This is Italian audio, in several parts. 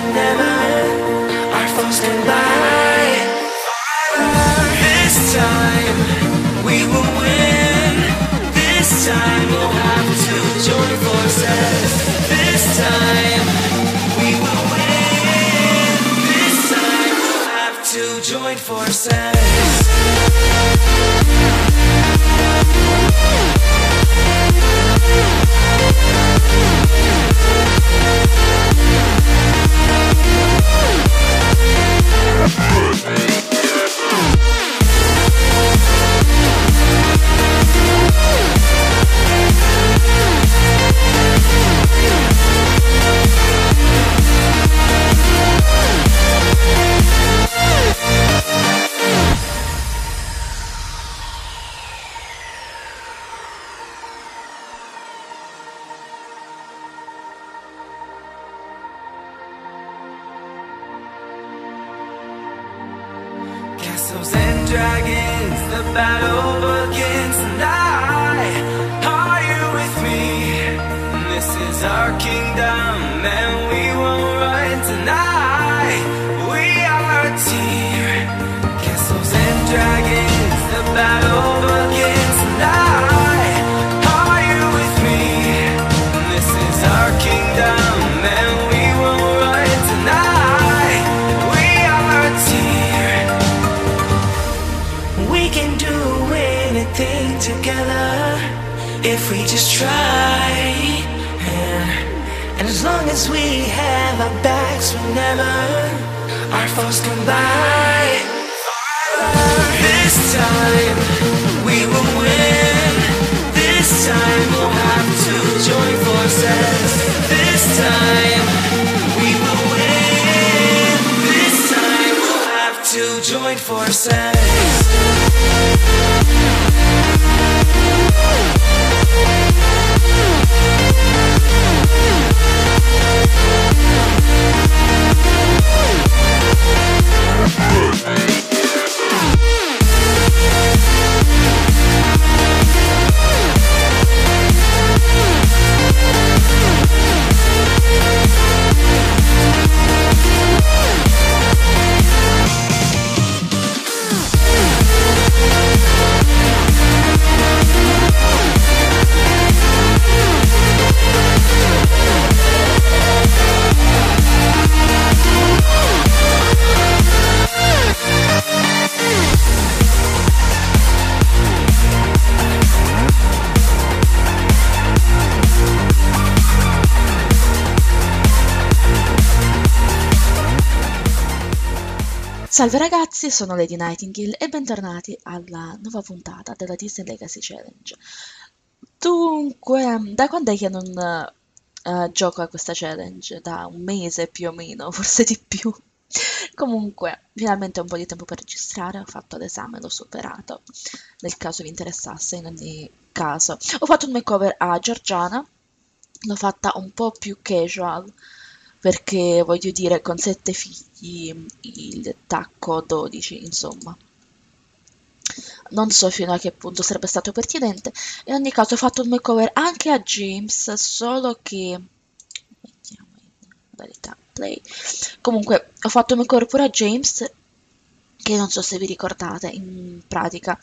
whenever our foes come by. This time we will win. This time we'll have to join forces. This time we will win. This time we'll have to join forces. Castles and dragons, the battle begins tonight. Are you with me? This is our kingdom and we won't run tonight. We are a team. Castles and dragons, the battle begins tonight. Are you with me? This is our kingdom and we won't run tonight. We are a team. We can do anything together if we just try. And as long as we have our backs whenever our foes come by. This time we will win. This time we'll have to join forces. This time we will win. This time we'll have to join forces. Salve ragazzi, sono Lady Nightingale e bentornati alla nuova puntata della Disney Legacy Challenge. Dunque, da quando è che non gioco a questa challenge? Da un mese più o meno, forse di più. Comunque, finalmente ho un po' di tempo per registrare, ho fatto l'esame, l'ho superato, nel caso vi interessasse, in ogni caso. Ho fatto un makeover a Georgiana, l'ho fatta un po' più casual, perché voglio dire, con 7 figli, il tacco 12, insomma. Non so fino a che punto sarebbe stato pertinente. In ogni caso ho fatto un makeover anche a James, solo che... Mettiamo in modalità play. Comunque, ho fatto un makeover pure a James, che non so se vi ricordate, in pratica...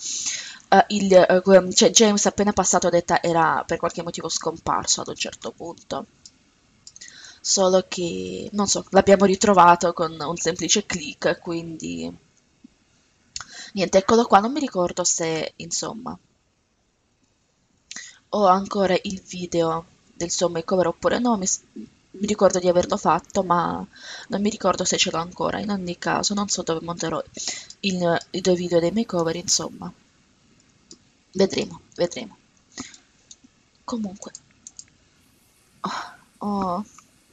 cioè James appena passato detta era per qualche motivo scomparso ad un certo punto. Solo che, non so, l'abbiamo ritrovato con un semplice click, quindi... Niente, eccolo qua, non mi ricordo se, insomma, ho ancora il video del suo makeover oppure no, mi ricordo di averlo fatto, ma non mi ricordo se ce l'ho ancora. In ogni caso, non so dove monterò i 2 video dei makeover, insomma. Vedremo, vedremo. Comunque... Oh.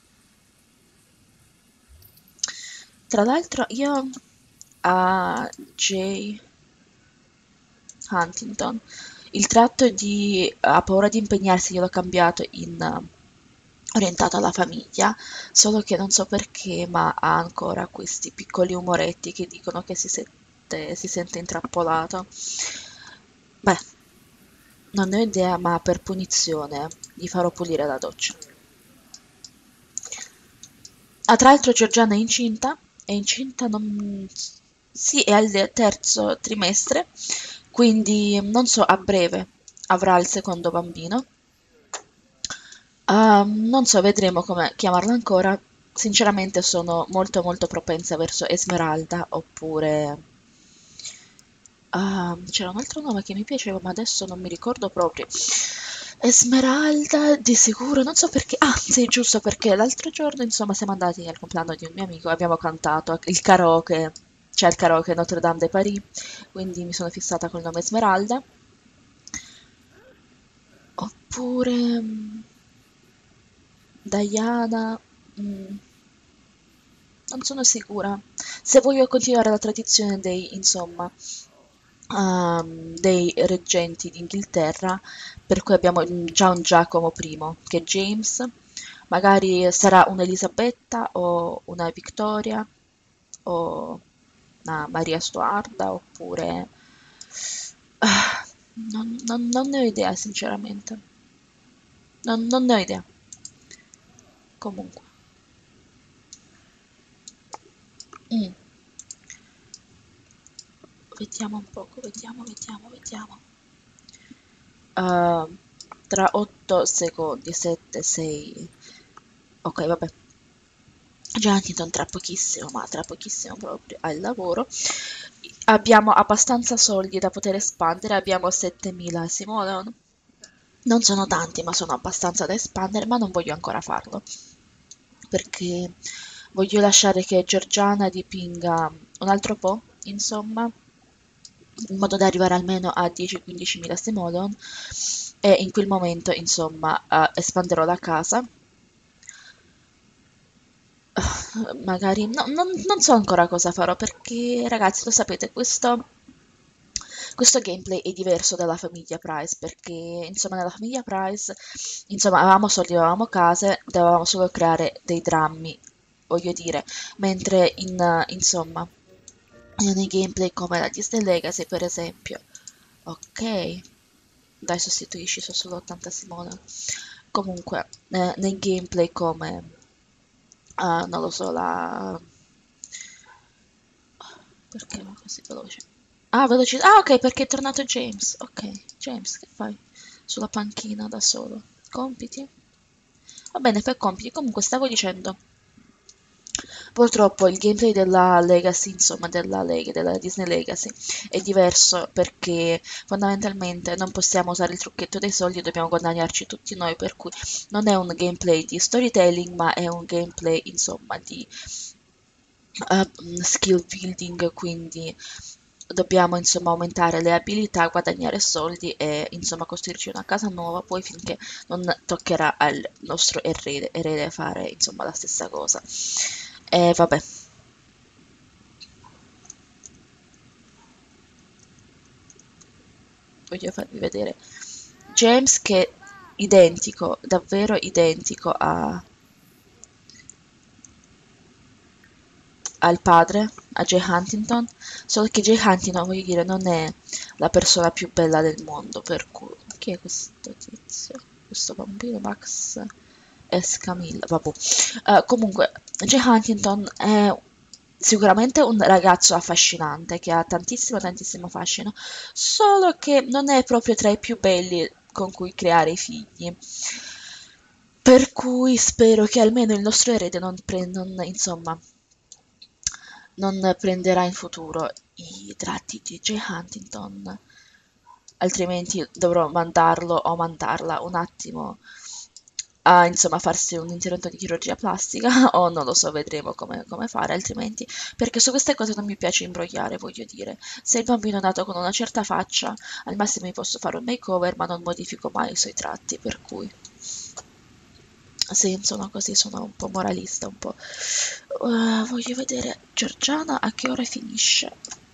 Tra l'altro io a Jay Huntington il tratto di ha paura di impegnarsi gliel'ho cambiato in orientato alla famiglia, solo che non so perché, ma ha ancora questi piccoli umoretti che dicono che si sente intrappolato. Beh, non ne ho idea, ma per punizione gli farò pulire la doccia. Ah, tra l'altro Giorgiana è incinta non... Sì, è al terzo trimestre, quindi non so, a breve avrà il secondo bambino. Non so, vedremo come chiamarla ancora. Sinceramente sono molto molto propensa verso Esmeralda oppure... c'era un altro nome che mi piaceva, ma adesso non mi ricordo proprio. Esmeralda, di sicuro, non so perché. Ah, sì, giusto perché l'altro giorno, insomma, siamo andati al compleanno di un mio amico e abbiamo cantato il karaoke, c'è il karaoke Notre Dame de Paris, quindi mi sono fissata col nome Esmeralda. Oppure Diana, mm, non sono sicura. Se voglio continuare la tradizione dei, insomma, dei reggenti d'Inghilterra, per cui abbiamo già un Giacomo I, che è James, magari sarà un'Elisabetta o una Vittoria o una Maria Stuarda oppure... non ne ho idea, sinceramente. Non ne ho idea. Comunque. Mm. Vediamo un poco, vediamo. Uh, tra 8 secondi, 7, 6. Ok, vabbè. Già Huntington tra pochissimo proprio al lavoro. Abbiamo abbastanza soldi da poter espandere, abbiamo 7000 Simoleon. Non sono tanti, ma sono abbastanza da espandere, ma non voglio ancora farlo, perché voglio lasciare che Georgiana dipinga un altro po', insomma, in modo da arrivare almeno a 10-15 mila Simoleon e in quel momento, insomma, espanderò la casa. Magari non so ancora cosa farò perché, ragazzi, lo sapete, questo gameplay è diverso dalla famiglia Price perché, insomma, nella famiglia Price, insomma, avevamo soldi, avevamo case, dovevamo solo creare dei drammi, voglio dire, mentre insomma, nei gameplay come la Disney Legacy, per esempio, ok, dai, sostituisci, sono solo 80 Simone. Comunque, nei gameplay come, non lo so, la... Perché va così veloce? Ah, velocità. Ah, ok, perché è tornato James. Ok, James, che fai? Sulla panchina da solo. Compiti? Va bene, fai compiti. Comunque, stavo dicendo, purtroppo il gameplay della Legacy, insomma, della Disney Legacy, è diverso perché fondamentalmente non possiamo usare il trucchetto dei soldi, dobbiamo guadagnarci tutti noi, per cui non è un gameplay di storytelling, ma è un gameplay, insomma, di skill building, quindi dobbiamo insomma aumentare le abilità, guadagnare soldi e insomma costruirci una casa nuova poi finché non toccherà al nostro erede fare insomma la stessa cosa. E vabbè, voglio farvi vedere James che è identico, davvero identico al padre, a Jay Huntington, solo che Jay Huntington, voglio dire, non è la persona più bella del mondo, per cui... Chi è questo tizio? Questo bambino, Max Escamilla, vabbè. Comunque, Jay Huntington è sicuramente un ragazzo affascinante, che ha tantissimo, tantissimo fascino, solo che non è proprio tra i più belli con cui creare i figli. Per cui spero che almeno il nostro erede insomma, non prenderà in futuro i tratti di Jay Huntington, altrimenti dovrò mandarlo o mandarla un attimo a insomma farsi un intervento di chirurgia plastica o non lo so, vedremo come fare altrimenti, perché su queste cose non mi piace imbrogliare, voglio dire, se il bambino è nato con una certa faccia, al massimo mi posso fare un makeover, ma non modifico mai i suoi tratti, per cui sì, insomma, così sono un po' moralista, un po'. Voglio vedere Giorgiana a che ora finisce.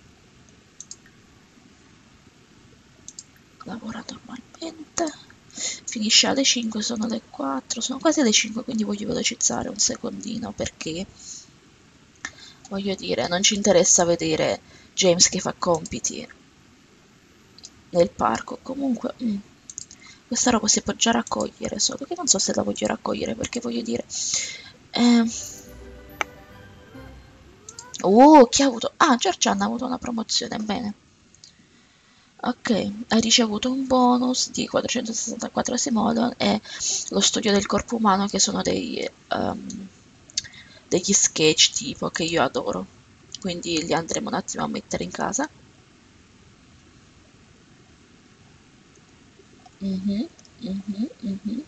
Lavora normalmente. Finisce alle 5, sono le 4, sono quasi le 5, quindi voglio velocizzare un secondino perché, voglio dire, non ci interessa vedere James che fa compiti nel parco. Comunque, questa roba si può già raccogliere, solo che non so se la voglio raccogliere perché voglio dire... Eh, Chi ha avuto? Ah, Giorgiana ha avuto una promozione, bene. Ok, hai ricevuto un bonus di 464 simoleon e lo studio del corpo umano che sono degli sketch tipo che io adoro. Quindi li andremo un attimo a mettere in casa. Mhm, mhm, mhm.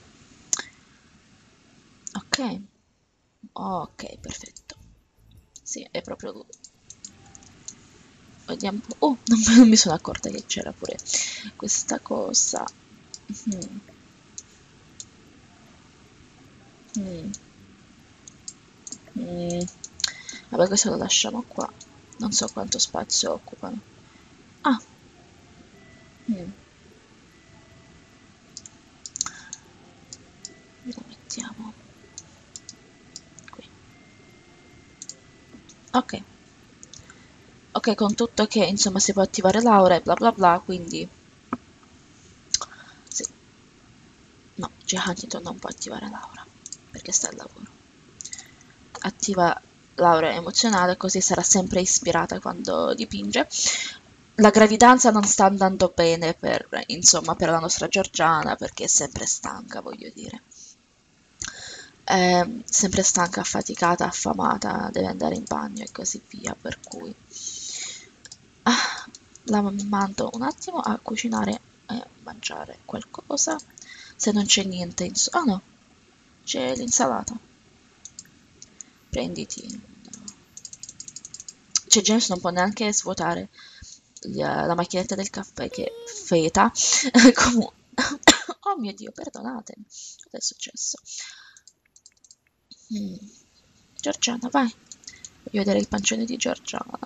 Ok, ok, perfetto. Sì, è proprio lui. Vediamo. Oh, non mi sono accorta che c'era pure questa cosa. Mhm, mm, mm. Vabbè, questo lo lasciamo qua. Non so quanto spazio occupano. Ah, mm, lo mettiamo qui. Ok, ok, con tutto che insomma si può attivare Laura e bla bla bla, quindi sì. No, G. Huntington non può attivare Laura perché sta al lavoro. Attiva Laura emozionale, così sarà sempre ispirata quando dipinge. La gravidanza non sta andando bene insomma, per la nostra Giorgiana perché è sempre stanca, voglio dire. È sempre stanca, affaticata, affamata, deve andare in bagno e così via, per cui la mando un attimo a cucinare e a mangiare qualcosa. Se non c'è niente ah no, c'è l'insalata. Prenditi. Cioè James non può neanche svuotare la macchinetta del caffè che feta. Comunque. Oh mio Dio, perdonatemi. Cosa è successo? Mm. Giorgiana, vai. Voglio vedere il pancione di Giorgiana.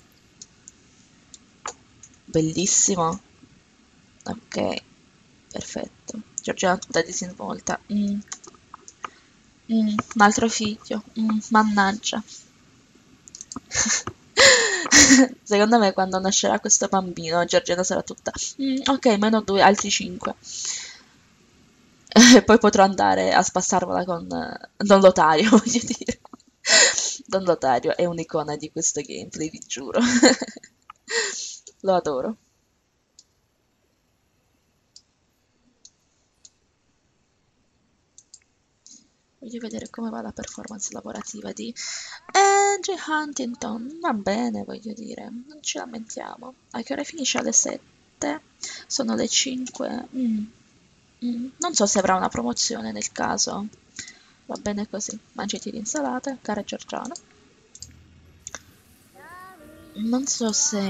Bellissimo. Ok, perfetto. Giorgiana tutta disinvolta. Un altro figlio. Mannaggia. Secondo me quando nascerà questo bambino, Giorgiana sarà tutta ok, meno due, altri cinque. E poi potrò andare a spassarmela con Don Lotario, voglio dire. Don Lotario è un'icona di questo gameplay, vi giuro. Lo adoro. Voglio vedere come va la performance lavorativa di G. Huntington. Va bene, voglio dire, non ci lamentiamo. A che ora finisce? Alle 7? Sono le 5. Non so se avrà una promozione nel caso. Va bene così. Mangiati l'insalata, cara Giorgiana. Non so se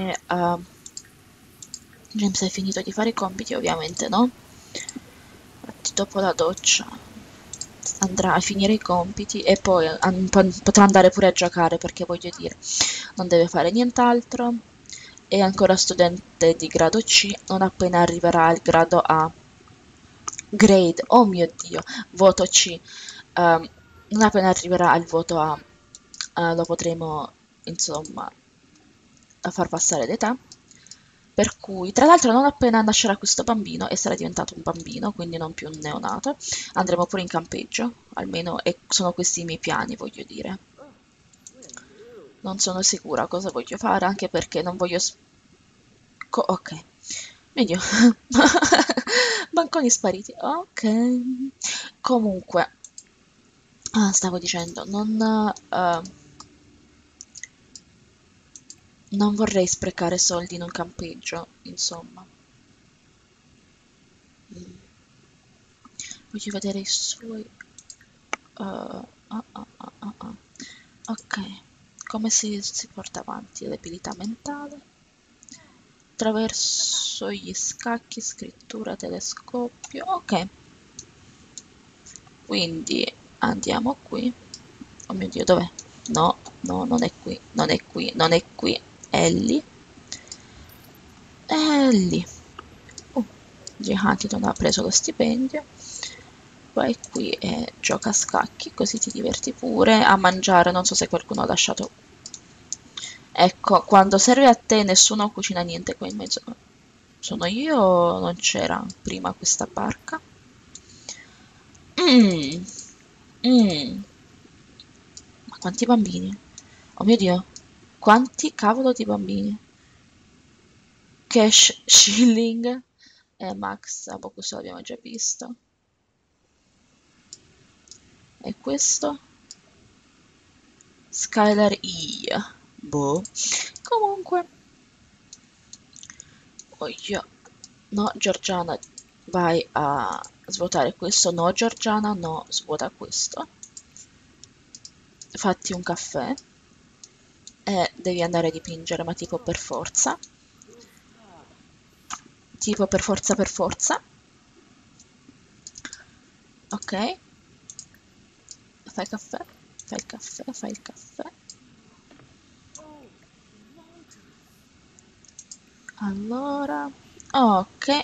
James hai finito di fare i compiti, ovviamente no. Infatti dopo la doccia andrà a finire i compiti e poi potrà andare pure a giocare perché voglio dire, non deve fare nient'altro. È ancora studente di grado C, non appena arriverà al grado A. Grade, oh mio Dio, voto C. Non appena arriverà al voto A, lo potremo, insomma, far passare l'età. Per cui, tra l'altro, non appena nascerà questo bambino e sarà diventato un bambino, quindi non più un neonato, andremo pure in campeggio, almeno sono questi i miei piani, voglio dire. Non sono sicura cosa voglio fare, anche perché non voglio... ok, meglio. Banconi spariti, ok. Comunque, stavo dicendo, non vorrei sprecare soldi in un campeggio, insomma. Mm. Voglio vedere i suoi... Ok, come si porta avanti l'abilità mentale? Attraverso gli scacchi, scrittura, telescopio. Ok, quindi andiamo qui. Oh mio Dio, dov'è? No, no, non è qui, non è qui, non è qui. È lì. È lì. G. Huntington ha preso lo stipendio. Vai qui e gioca a scacchi, così ti diverti pure. A mangiare, non so se qualcuno ha lasciato. Ecco, quando serve a te nessuno cucina niente qua in mezzo. Sono io o non c'era prima questa barca? Mmm, mmm. Ma quanti bambini? Oh mio Dio. Quanti cavolo di bambini? Cash Shilling e Max, boh, questo l'abbiamo già visto. E questo? Skylar E. Boh. Comunque, io... No, Giorgiana, vai a svuotare questo. No, Giorgiana, no, svuota questo. Fatti un caffè. E devi andare a dipingere, ma tipo per forza. Tipo per forza per forza. Ok. Fai il caffè. Fai il caffè, fai il caffè. Allora, ok.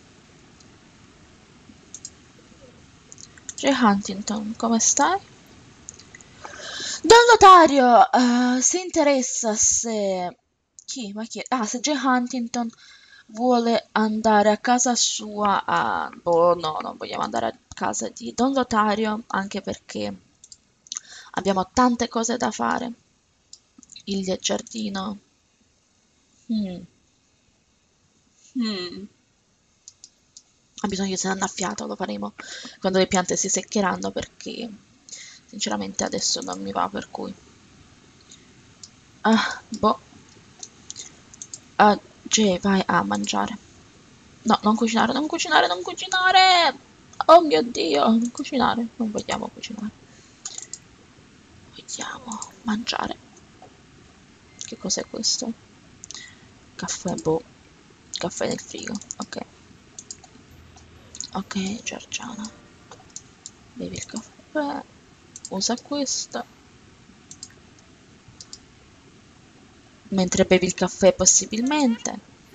Jay Huntington, come stai? Don Lotario, se interessa se... Chi? Ma chi? Ah, se Jay Huntington vuole andare a casa sua a... Boh, no, non vogliamo andare a casa di Don Lotario, anche perché abbiamo tante cose da fare. Il giardino. Mm, mm. Ha bisogno di una annaffiata, lo faremo quando le piante si seccheranno perché sinceramente adesso non mi va per cui. Ah, boh. Ah, Jay, vai a mangiare. No, non cucinare, non cucinare, non cucinare! Oh mio Dio, non cucinare, non vogliamo cucinare. Vogliamo mangiare. Che cos'è questo? Caffè, boh. Caffè nel frigo, ok. Ok, Giorgiana. Bevi il caffè. Usa questo. Mentre bevi il caffè possibilmente.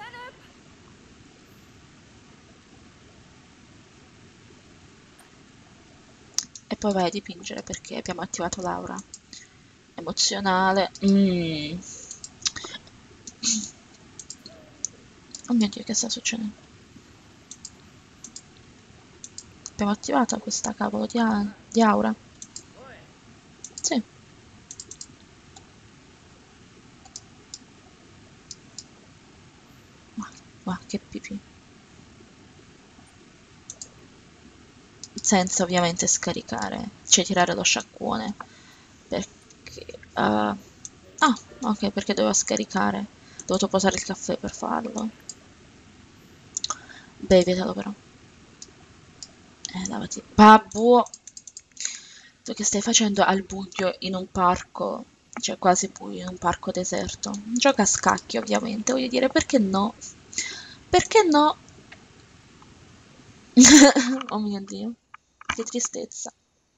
E poi vai a dipingere perché abbiamo attivato l'aura emozionale. Oh mio Dio, che sta succedendo? Abbiamo attivato questa cavolo di aura. Sì. Ma che pipì. Senza ovviamente scaricare, cioè tirare lo sciacquone. Perché... ah, ok, perché doveva scaricare. Ho dovuto posare il caffè per farlo. Bevetelo però. Lavati. Babbo! Tu che stai facendo al buio in un parco, cioè quasi buio, in un parco deserto? Gioca a scacchi, ovviamente, voglio dire, perché no? Perché no? Oh mio Dio, che tristezza.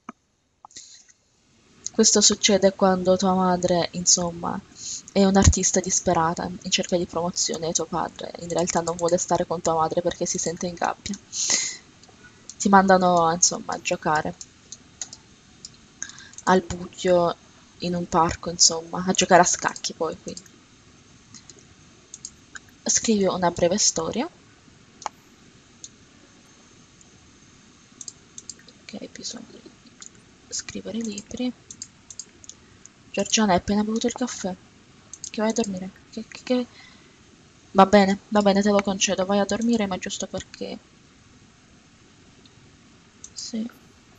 Questo succede quando tua madre, insomma, è un'artista disperata in cerca di promozione e tuo padre in realtà non vuole stare con tua madre perché si sente in gabbia. Ti mandano, insomma, a giocare al buio in un parco, insomma, a giocare a scacchi poi, quindi. Scrivi una breve storia. Ok, bisogna scrivere libri. Giorgiana hai appena bevuto il caffè. Che vai a dormire. Va bene, te lo concedo. Vai a dormire, ma giusto perché... Sì.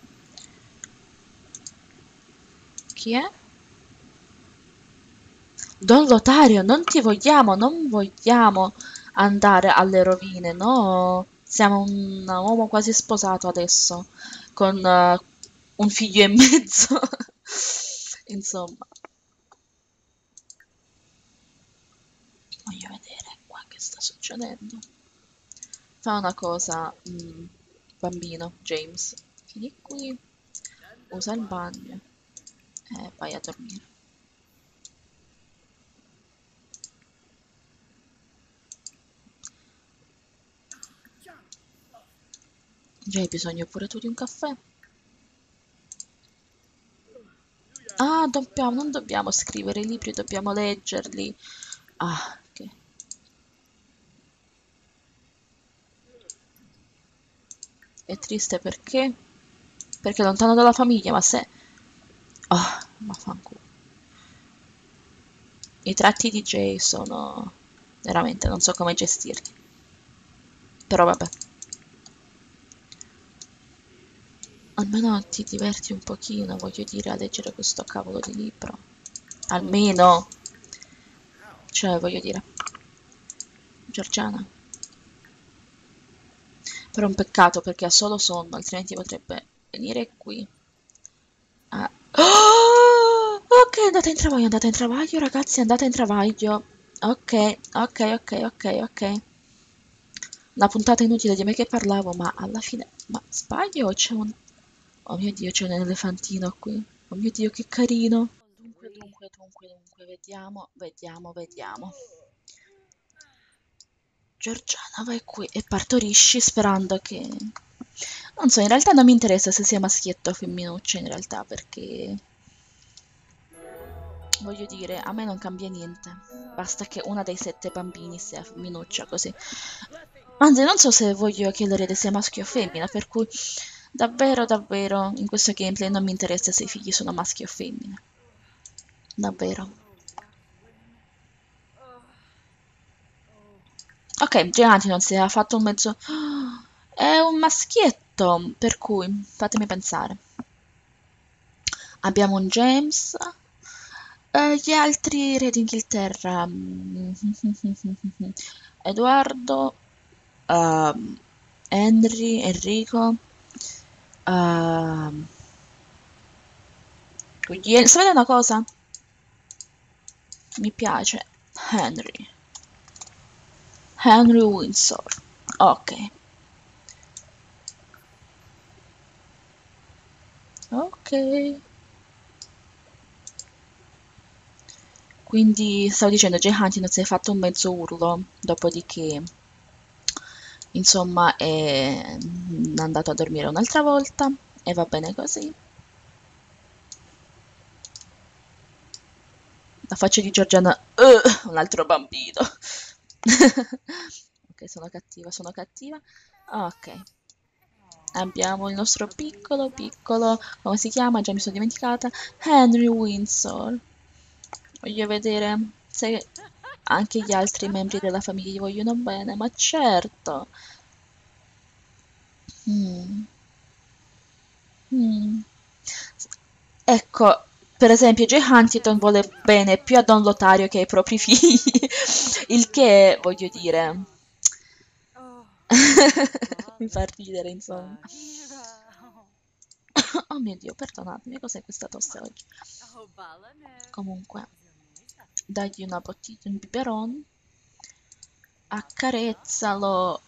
Chi è? Don Lotario, non ti vogliamo, non vogliamo andare alle rovine, no. Siamo un uomo quasi sposato adesso, con un figlio e mezzo. Insomma, voglio vedere qua che sta succedendo. Fa una cosa, bambino, James. Vieni qui, usa il bagno e vai a dormire. Già hai bisogno pure tu di un caffè? Ah, non dobbiamo scrivere i libri, dobbiamo leggerli. Ah, che... È triste perché? Perché è lontano dalla famiglia, ma se... Ah, ma fanculo. I tratti di Jay sono... veramente, non so come gestirli. Però vabbè. Almeno ti diverti un pochino, voglio dire, a leggere questo cavolo di libro. Almeno, cioè, voglio dire, Giorgiana. Però è un peccato perché ha solo sonno, altrimenti potrebbe venire qui. Ah. Oh! Ok, è andata in travaglio, ragazzi, è andata in travaglio. Ok, ok, ok, ok, ok. Una puntata inutile di me che parlavo, ma alla fine... Ma sbaglio o c'è un... Oh mio Dio, c'è un elefantino qui. Oh mio Dio, che carino. Dunque, vediamo, vediamo, vediamo. Giorgiana, vai qui e partorisci sperando che... Non so, in realtà non mi interessa se sia maschietto o femminuccia, in realtà, perché... Voglio dire, a me non cambia niente. Basta che una dei 7 bambini sia femminuccia, così. Anzi, non so se voglio che l'erede sia maschio o femmina, per cui davvero, davvero, in questo gameplay non mi interessa se i figli sono maschi o femmine. Davvero. Ok, Giganti non si è fatto un mezzo... È un maschietto, per cui fatemi pensare. Abbiamo un James, gli altri re d'Inghilterra, Edoardo, Henry, Enrico, ehm, sapete una cosa? Mi piace Henry Windsor, ok, ok. Quindi stavo dicendo, Jay Hunting non si è fatto un mezzo urlo, dopodiché, insomma, è andato a dormire un'altra volta e va bene così. La faccia di Giorgiana, un altro bambino. Ok, sono cattiva, sono cattiva. Ok, abbiamo il nostro piccolo, piccolo, come si chiama? Già mi sono dimenticata. Henry Windsor. Voglio vedere se anche gli altri membri della famiglia gli vogliono bene, ma certo. Mm, mm. Ecco, per esempio, Jay Huntington vuole bene più a Don Lotario che ai propri figli, il che, voglio dire, mi fa ridere, insomma. Oh mio Dio, perdonatemi, cos'è questa tosse oggi? Comunque, dagli una bottiglia, un biberon, accarezzalo,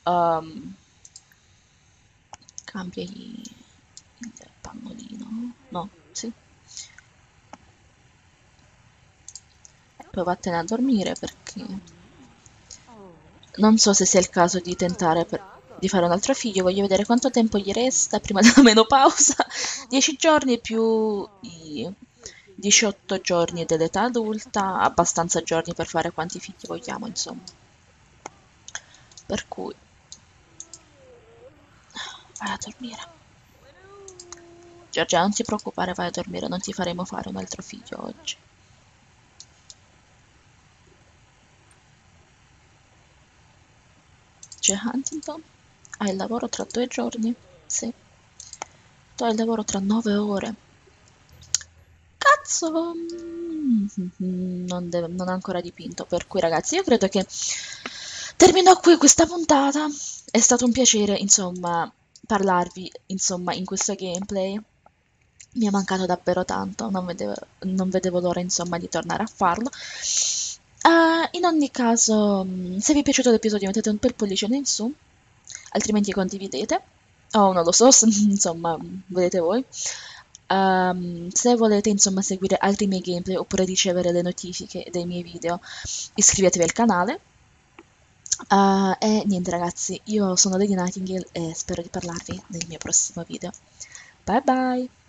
cambiagli il pannolino, no, sì. Poi vattene a dormire perché non so se sia il caso di tentare di fare un altro figlio, voglio vedere quanto tempo gli resta prima della menopausa. 10 giorni più i 18 giorni dell'età adulta, abbastanza giorni per fare quanti figli vogliamo, insomma. Per cui vai a dormire. Giorgia, non ti preoccupare, vai a dormire, non ti faremo fare un altro figlio oggi. Jay Huntington, hai il lavoro tra 2 giorni? Sì. Tu hai il lavoro tra 9 ore. Cazzo! Non ha ancora dipinto, per cui ragazzi io credo che termino qui questa puntata. È stato un piacere, insomma, parlarvi, insomma, in questo gameplay. Mi è mancato davvero tanto, non vedevo l'ora, insomma, di tornare a farlo. In ogni caso, se vi è piaciuto l'episodio mettete un bel pollicione in su, altrimenti condividete. O non lo so, insomma, vedete voi. Se volete insomma seguire altri miei gameplay oppure ricevere le notifiche dei miei video, iscrivetevi al canale. E niente ragazzi, io sono Lady Nightingale e spero di parlarvi nel mio prossimo video. Bye bye!